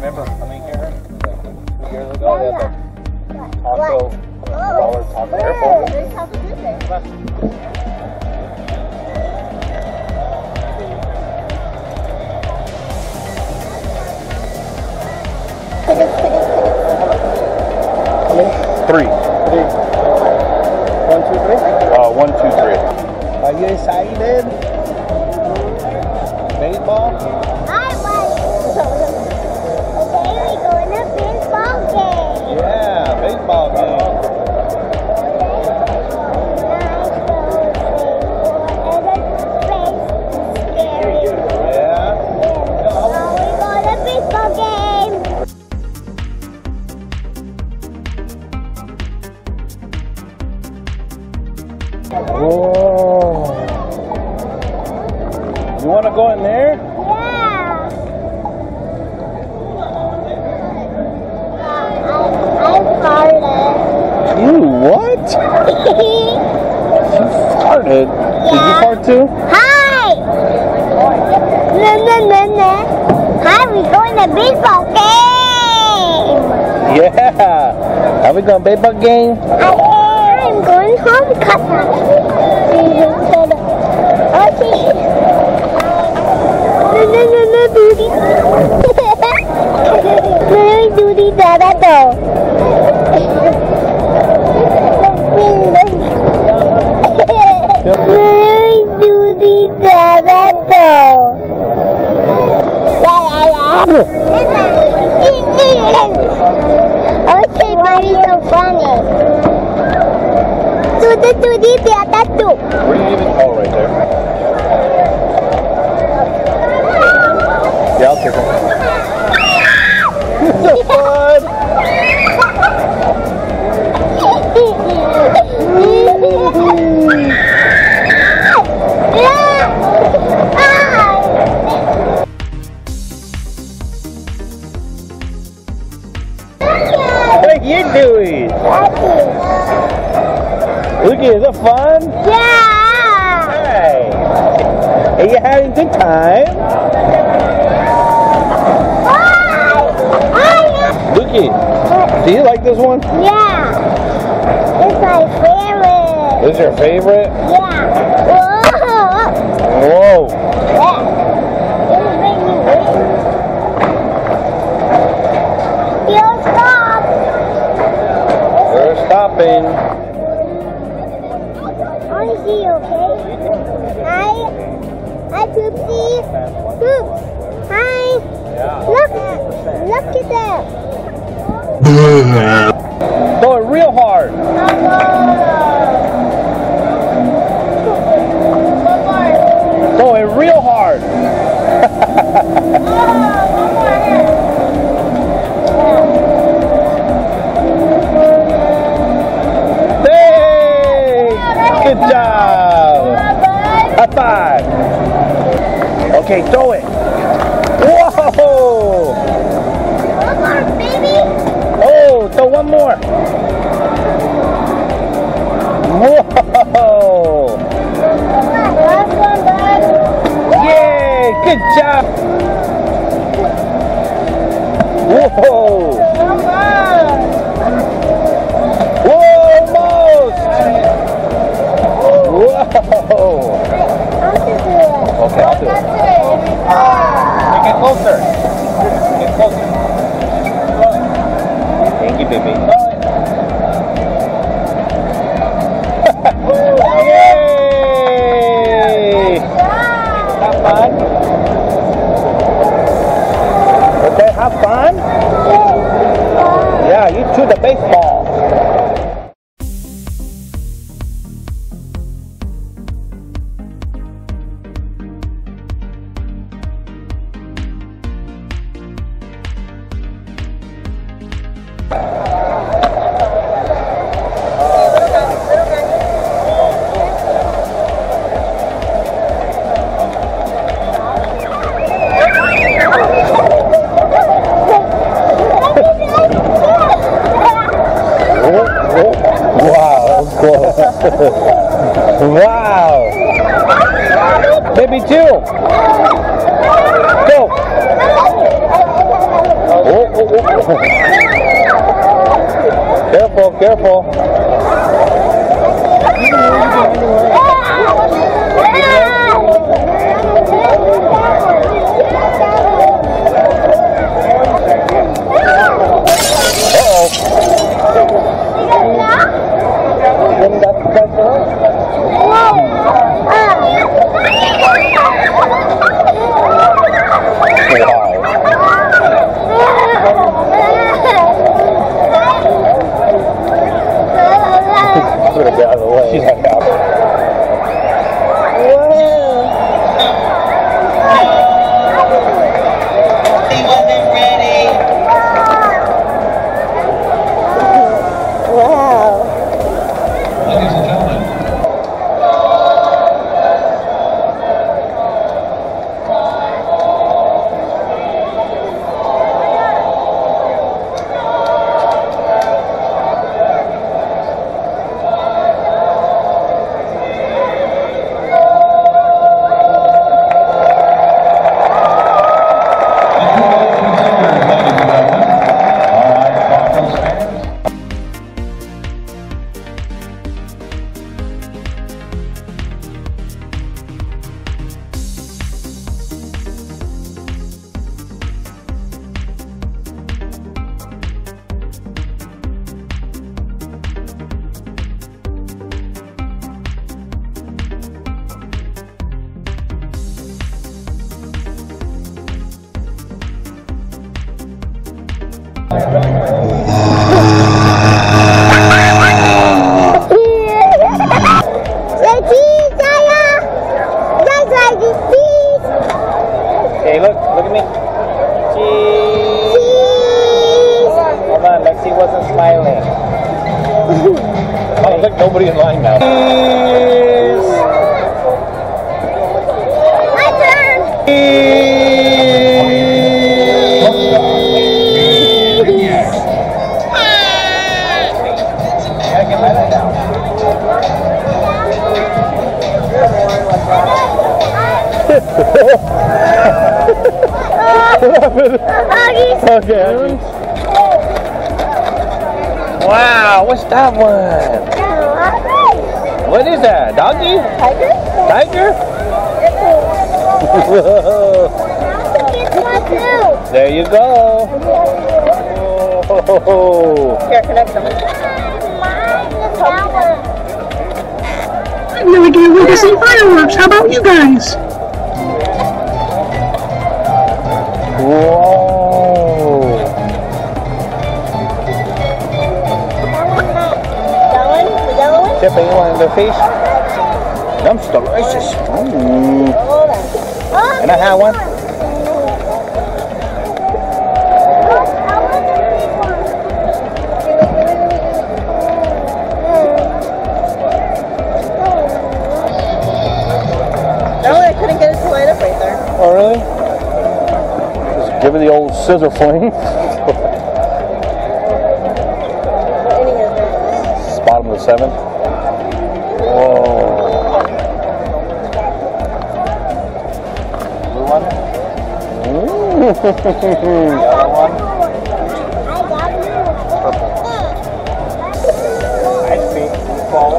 remember coming here 2 years ago? They had the taco, dollar taco airport. There's taco Tuesday. Three. 1, 2, 3. 1, 2, 3. Are you excited? Baseball? I was. Today we go in a baseball game. Yeah, baseball game. Whoa. You want to go in there? Yeah. I farted. You what? You farted? Yeah. Did you fart too? Hi. No. Hi, we going to baseball game. Yeah. Are we going to baseball game? I'm going home because okay. No, Doody. No, Doody, Dada, no. Doody, Dada, no. Okay, buddy, so funny. Tudo, Dada, tu. Where do you even call right there? Yeah, I'll take it. So fun. What are you doing? Look, is it fun? Yeah! Hey! Are you having a good time? Looky, do you like this one? Yeah! It's my favorite! This is your favorite? Yeah! Whoa! Whoa! Yeah! It'll make me win. You'll stop! We're stopping. I want to see you, okay? Hi, Poopsie. Poop. Hi. Look at that. Throw it real hard. Throw it real hard. Hey! Good job. High five. Okay, throw it. Whoa! One more, baby. Oh, throw one more. Whoa! Last one, bud. Yay! Good job. Whoa! Come on. Whoa! Almost. Whoa! I'll just do it. Okay, I'll do it. That's it. Get closer. Get closer. Thank you, baby. Yay! Have fun. Okay, have fun. Yeah, you threw the baseball. Wow! Baby too! Go! Oh. Careful, careful. Get out of the way. She's out. He wasn't ready. Wow. Ladies and gentlemen. Hey, look at me. Cheese. Hold on, Lexi wasn't smiling. Oh, look, nobody in line now. Cheese. My turn. Gotta get Lyla down. Okay. Wow, what's that one? What is that? Doggy? Tiger? Tiger? There you go. Oh. Here, connect them. I've no idea where to see fireworks. How about you guys? Whoa. Tipping, you want the fish? That's delicious. Can I have one? No, I couldn't get it to light up right there. Oh, really? Just give it the old scissor fling. What inning is it? Bottom of the 7th. Whoa. Blue one? Yellow one? Purple. Nice feet. Fall.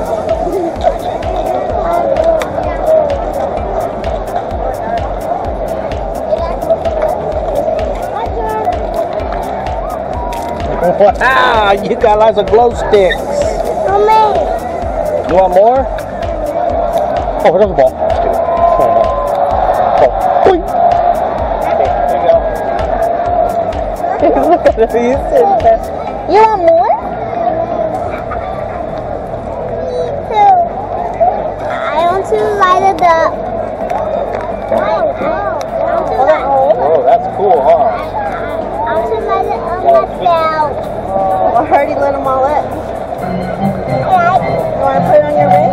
Wow, you got lots of glow sticks. You want more? Oh, there's a ball. Just kidding. Oh, boing. Okay, there you go. Look at him. He's sitting there. You want more? Me too. I want to light it up. Oh, that's cool, huh? I want to light it up myself. I already lit them all up. You want to put it on your wrist?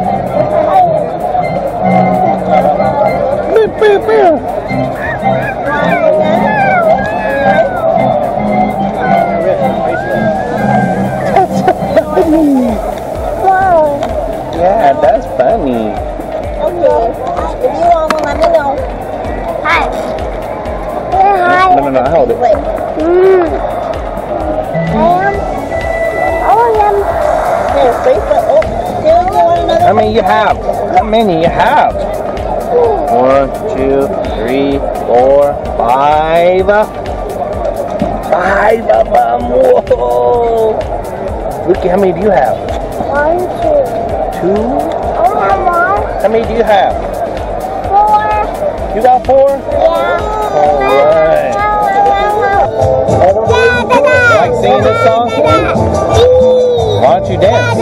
Yeah, that's funny. Okay. If you want one, let me know. Hi. Hi. No, I hold it. Wait. How many you have? How many you have? 1, 2, 3, 4, 5. 5 of them. Whoa! Lucky, how many do you have? 1, 2. 2? Oh, Mama. How many do you have? 4. You got 4? Yeah. Alright. You like singing this song? Why don't you dance?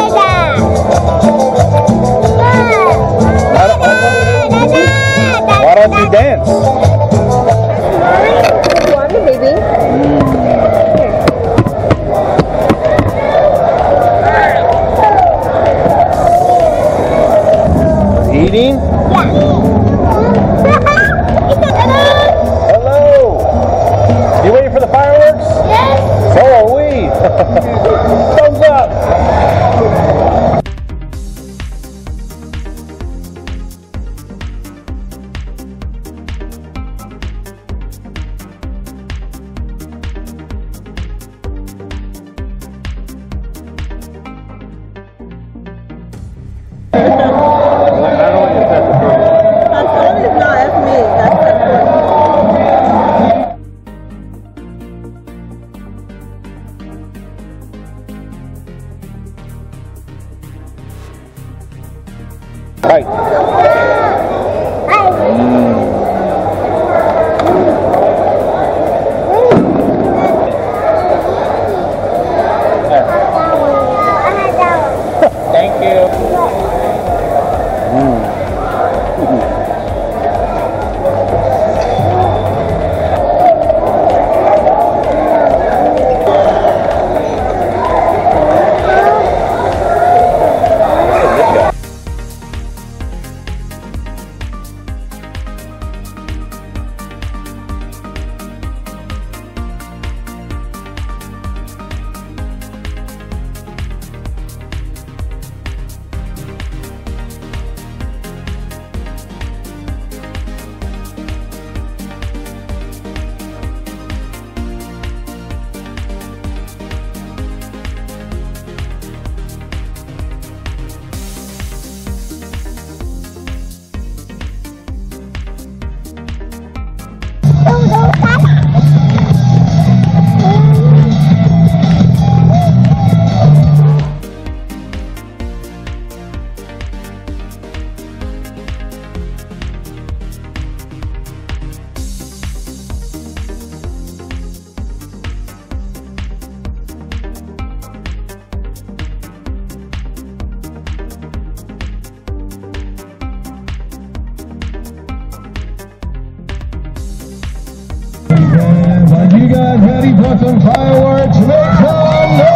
Why don't you dance? Water, baby. Eating? Hello! You waiting for the fireworks? Yes. So are we! Thumbs up! Right. Thank you. Are you guys ready for some fireworks? Make some noise!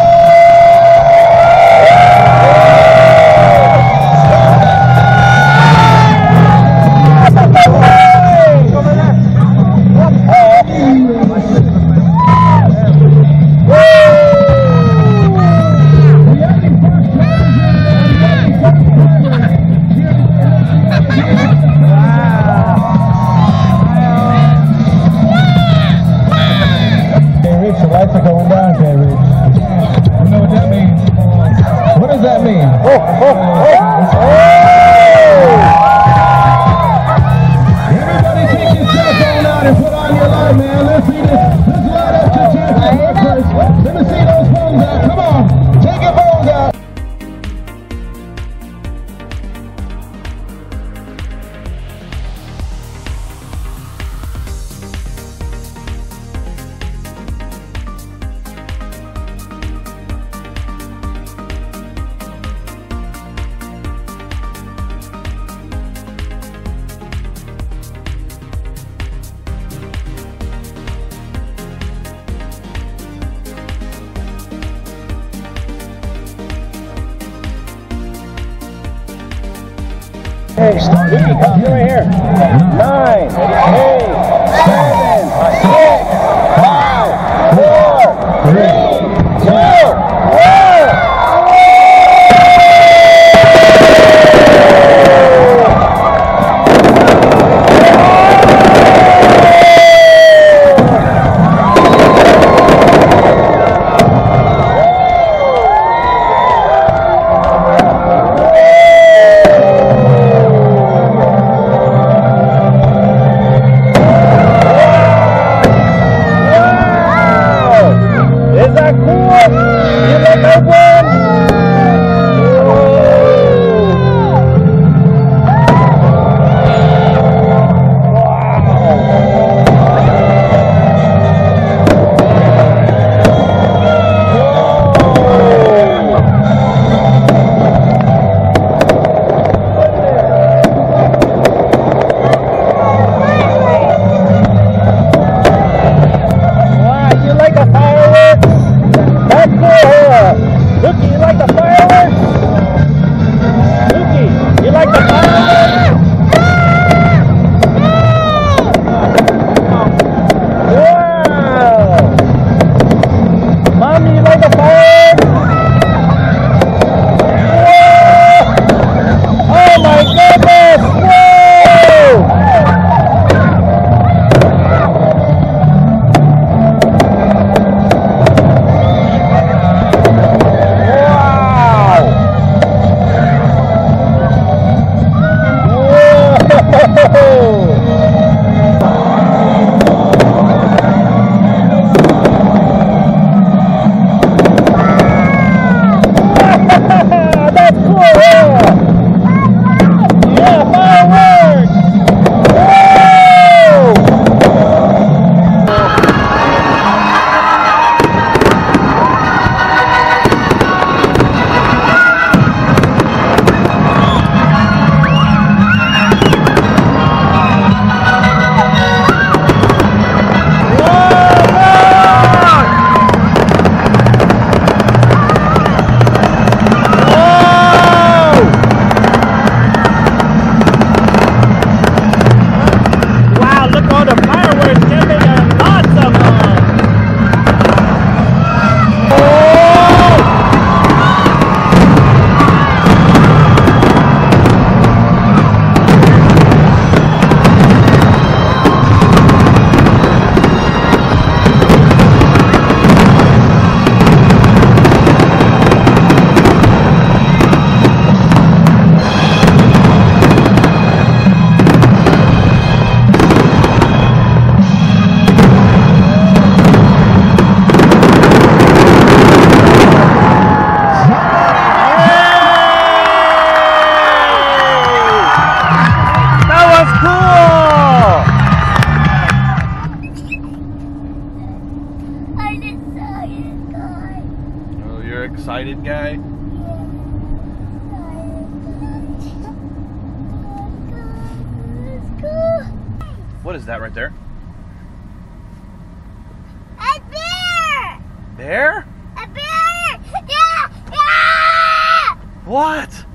The lights are going down, David. You know what that means? What does that mean? Everybody take your cell phone out and put on your light, man. Let's see this. Let's light up the church first. Let me see those phones out. Come on. Take your phones out. Hey, come right here. 9, 8, 7, 6, 5, 4, 3, 2, 1. You like the fireworks? That's cool. Luki, you like the fireworks? Luki, you like the fireworks? Wow! Mommy, you like the fireworks? Whoa! Oh my goodness! Whoa! That's cool! Yeah, fireworks! Excited guy? What is that right there? A bear! Bear? A bear! Yeah! Yeah! What?